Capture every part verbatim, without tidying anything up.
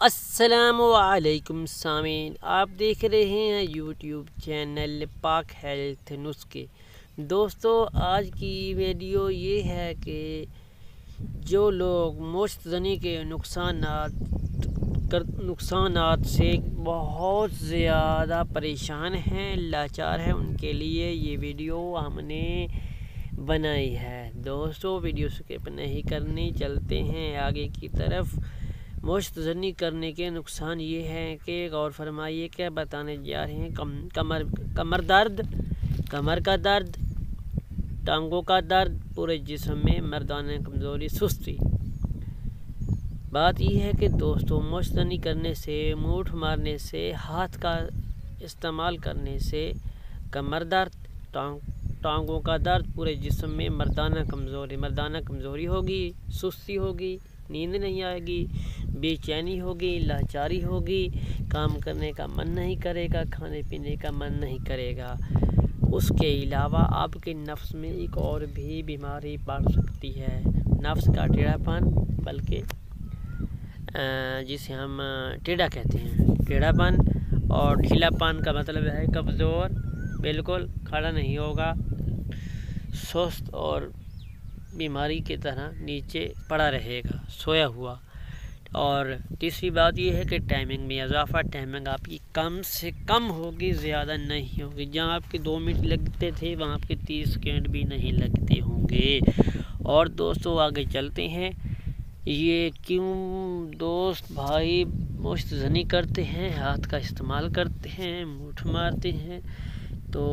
السلام علیکم سامعین، آپ دیکھ رہے ہیں یوٹیوب چینل پاک ہیلتھ نسخے۔ دوستو، آج کی ویڈیو یہ ہے کہ جو لوگ مشت زنی کے نقصانات نقصانات سے بہت زیادہ پریشان ہیں، لاچار ہیں، ان کے لیے یہ ویڈیو ہم نے بنائی ہے۔ دوستو، ویڈیو سکپ نہیں کرنی، چلتے ہیں آگے کی طرف۔ مشت زنی کرنے کے نقصان یہ ہیں کہ غور فرمائیے کہ بتانے جا رہے ہیں کمر کمر درد، کمر کا درد، ٹانگوں کا درد، پورے جسم میں مردانہ کمزوری، سستی۔ بات یہ ہے کہ دوستو، مشت زنی کرنے سے، موٹھ مارنے سے، ہاتھ کا استعمال کرنے سے کمر درد، ٹانگ ٹانگوں کا درد، پورے جسم میں مردانہ کمزوری مردانہ کمزوری ہوگی، سستی ہوگی، نیند نہیں آئے گی، بے چینی ہوگی، لاچاری ہوگی، کام کرنے کا من نہیں کرے گا، کھانے پینے کا من نہیں کرے گا۔ اس کے علاوہ آپ کے نفس میں ایک اور بھی بیماری پڑ سکتی ہے، نفس کا ٹیڑھا پن، بلکہ جسے ہم ٹیڑھا کہتے ہیں۔ ٹیڑھا پن اور ڈھیلا پن کا مطلب ہے کمزور، بالکل کھڑا نہیں ہوگا، سست اور بیماری کی طرح نیچے پڑا رہے گا، سویا ہوا۔ اور تیسری بات یہ ہے کہ ٹائمنگ میں اضافہ، ٹائمنگ آپ کی کم سے کم ہوگی، زیادہ نہیں ہوگی۔ جہاں آپ کے دو منٹ لگتے تھے وہاں آپ کے تیس سیکنڈ بھی نہیں لگتے ہوں گے۔ اور دوستو، آگے چلتے ہیں۔ یہ کیوں دوست بھائی مشت زنی کرتے ہیں، ہاتھ کا استعمال کرتے ہیں، موٹھ مارتے ہیں؟ تو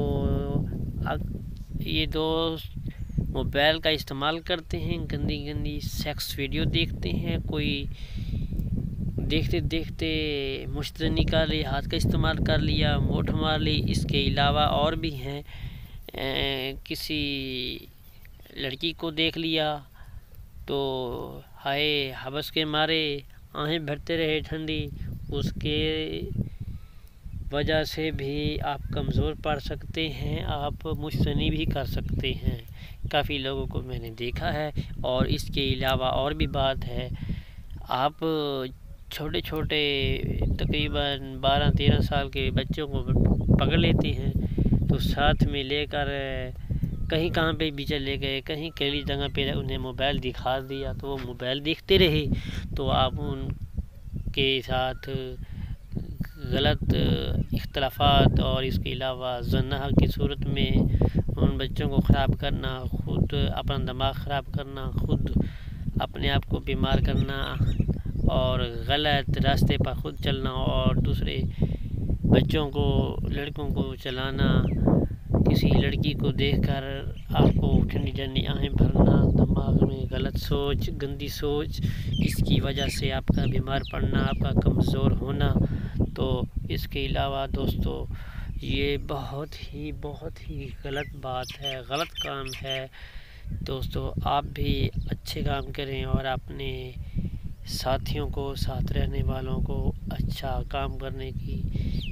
یہ دوست موبائل کا استعمال کرتے ہیں، گندی گندی سیکس ویڈیو دیکھتے ہیں، کوئی دیکھتے دیکھتے مشت زنی کر لی، ہاتھ کا استعمال کر لیا، موٹھ مار لی۔ اس کے علاوہ اور بھی ہیں، کسی لڑکی کو دیکھ لیا تو ہائے حوث کے مارے آہیں بھرتے رہے ٹھنڈی، اس کے وجہ سے بھی آپ کمزور پڑ سکتے ہیں، آپ مشت زنی بھی کر سکتے ہیں۔ کافی لوگوں کو میں نے دیکھا ہے۔ اور اس کے علاوہ اور بھی بات ہے، آپ چھوٹے چھوٹے تقریباً بارہ تیرہ سال کے بچوں کو پکڑ لیتے ہیں تو ساتھ میں لے کر کہیں کہاں پہ بھی چلے گئے، کہیں کیلی جگہ پہ انہیں موبائل دکھا دیا تو وہ موبائل دیکھتے رہے، تو آپ ان کے ساتھ غلط اختلافات اور اس کے علاوہ زنا کی صورت میں ان بچوں کو خراب کرنا، خود اپنا دماغ خراب کرنا، خود اپنے آپ کو بیمار کرنا اور غلط راستے پر خود چلنا اور دوسرے بچوں کو، لڑکوں کو چلانا، کسی لڑکی کو دیکھ کر آپ کو ٹھنڈی ٹھنڈی آہیں بھرنا، دماغ میں غلط سوچ، گندی سوچ، اس کی وجہ سے آپ کا بیمار پڑنا، آپ کا کمزور ہونا۔ تو اس کے علاوہ دوستو، یہ بہت ہی بہت ہی غلط بات ہے، غلط کام ہے۔ دوستو، آپ بھی اچھے کام کریں اور اپنے ساتھیوں کو، ساتھ رہنے والوں کو اچھا کام کرنے کی،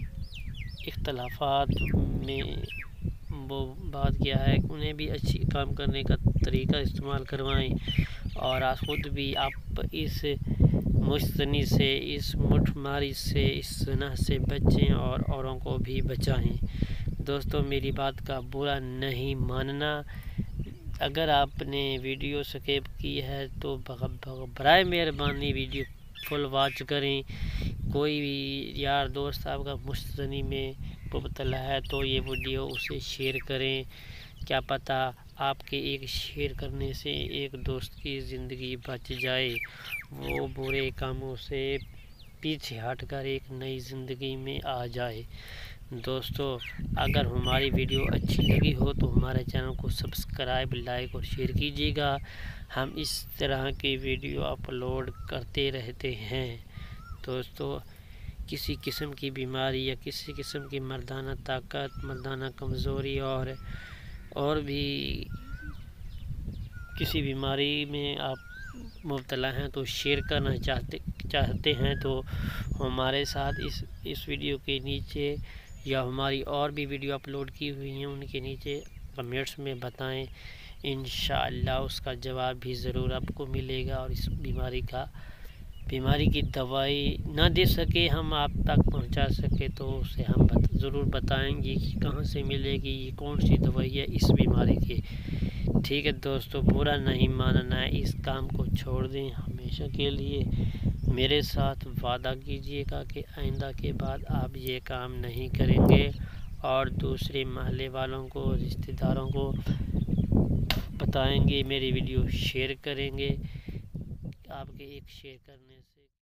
اختلافات میں وہ بات کیا ہے، انہیں بھی اچھی کام کرنے کا طریقہ استعمال کروائیں، اور آج خود بھی آپ اس مشت زنی سے، اس مٹھ ماری سے، اس زنا سے بچیں اور اوروں کو بھی بچائیں۔ دوستو، میری بات کا برا نہیں ماننا۔ اگر آپ نے ویڈیو سکپ کی ہے تو برائے مہربانی ویڈیو فل واچ کریں۔ کوئی بھی یار دوست آپ کا مشت زنی میں مبتلا ہے تو یہ ویڈیو اسے شیئر کریں، کیا پتہ آپ کے ایک شیئر کرنے سے ایک دوست کی زندگی بچ جائے، وہ برے کاموں سے پیچھے ہٹ کر ایک نئی زندگی میں آ جائے۔ دوستو، اگر ہماری ویڈیو اچھی لگی ہو تو ہمارے چینل کو سبسکرائب، لائک اور شیئر کیجیے گا۔ ہم اس طرح کی ویڈیو اپلوڈ کرتے رہتے ہیں۔ دوستو، کسی قسم کی بیماری یا کسی قسم کی مردانہ طاقت، مردانہ کمزوری اور اور بھی کسی بیماری میں آپ مبتلا ہیں تو شیئر کرنا چاہتے چاہتے ہیں تو ہمارے ساتھ اس اس ویڈیو کے نیچے یا ہماری اور بھی ویڈیو اپلوڈ کی ہوئی ہیں ان کے نیچے کمنٹس میں بتائیں، انشاءاللہ اس کا جواب بھی ضرور آپ کو ملے گا اور اس بیماری کا بیماری کی دوائی نہ دے سکے، ہم آپ تک پہنچا سکے تو اسے ہم بت ضرور بتائیں گے کہ کہاں سے ملے گی، یہ کون سی دوائی ہے اس بیماری کی۔ ٹھیک ہے دوستو، برا نہیں ماننا ہے، اس کام کو چھوڑ دیں ہمیشہ کے لیے۔ میرے ساتھ وعدہ کیجیے گا کہ آئندہ کے بعد آپ یہ کام نہیں کریں گے، اور دوسرے محلے والوں کو، رشتہ داروں کو بتائیں گے، میری ویڈیو شیئر کریں گے۔ آپ کے ایک شیئر کرنے سے